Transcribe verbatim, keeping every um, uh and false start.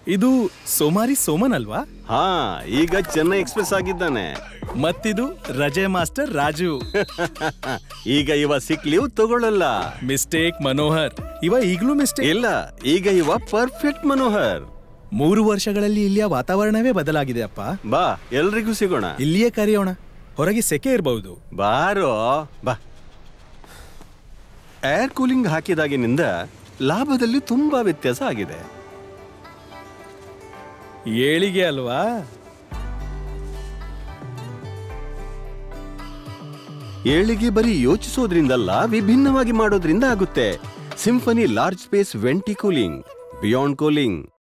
ಇದು ಸೋಮಾರಿ ಸೋಮನ್ ಅಲ್ವಾ? ಹಾ, ಈಗ ಚೆನ್ನೈ ಎಕ್ಸ್ಪ್ರೆಸ್ ಆಗಿದ್ದಾನೆ. ಮತ್ತಿದು ರಜೆ ಮಾಸ್ಟರ್ ರಾಜು. ಈಗ ಇವ ಸಿಕ್ ಲೀವ್ ತಗೊಳ್ಳಲ್ಲ. ಮಿಸ್ಟೇಕ್ ಮನೋಹರ್. ಇವ ಈಗ್ಲೂ ಮಿಸ್ಟೇಕ್ ಇಲ್ಲ, ಈಗ ಇವ ಪರ್ಫೆಕ್ಟ್ ಮನೋಹರ್. ಮೂರು ವರ್ಷಗಳಲ್ಲಿ ಇಲ್ಲಿಯ ವಾತಾವರಣವೇ ಬದಲಾಗಿದೆ ಅಪ್ಪ. ಬಾ, ಎಲ್ರಿಗೂ ಸಿಗೋಣ. ಇಲ್ಲಿಯೇ ಕರೆಯೋಣ. ಹೊರಗೆ ಸೆಕೆ ಇರಬಹುದು. ಬಾರೋ ಬಾ. ಏರ್ ಕೂಲಿಂಗ್ ಹಾಕಿದಾಗಿನಿಂದ ಲಾಭದಲ್ಲಿ ತುಂಬಾ ವ್ಯತ್ಯಾಸ ಆಗಿದೆ. ಏಳಿಗೆ ಅಲ್ವಾ? ಏಳಿಗೆ ಬರೀ ಯೋಚಿಸೋದ್ರಿಂದಲ್ಲ, ವಿಭಿನ್ನವಾಗಿ ಮಾಡೋದ್ರಿಂದ ಆಗುತ್ತೆ. Symphony large space venti cooling, beyond cooling.